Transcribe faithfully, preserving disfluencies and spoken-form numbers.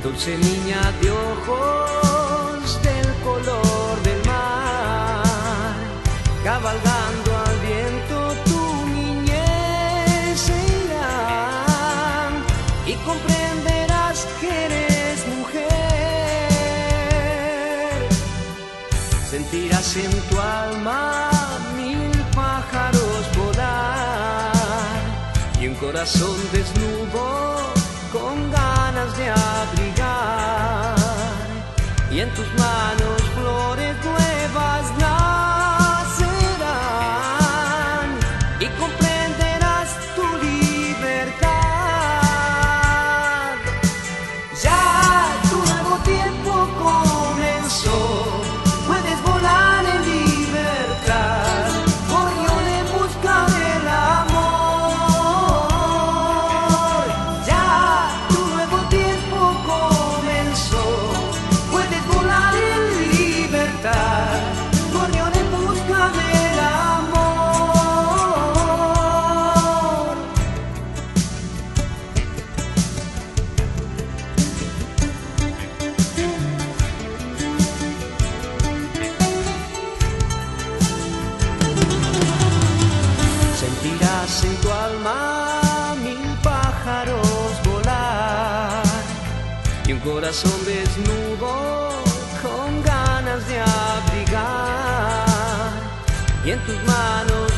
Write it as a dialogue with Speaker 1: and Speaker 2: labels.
Speaker 1: dulce niña de ojos del color del mar, cabalgando al viento tu niñez se irá y comprenderás que eres mujer. Sentirás en tu alma mil pájaros volar y un corazón desnudo con ganas de abrigar, y en tus manos flores nuevas nacerán y comprenderás tu libertad. Ya tu nuevo tiempo comenzó, puedes volar en libertad, gorrión en busca del amor. Ya tu nuevo tiempo comenzó, puedes volar en libertad, gorrión en busca del amor. Sentirás en tu alma mil pájaros volar y un corazón desnudo con ganas de abrigar, y en tus manos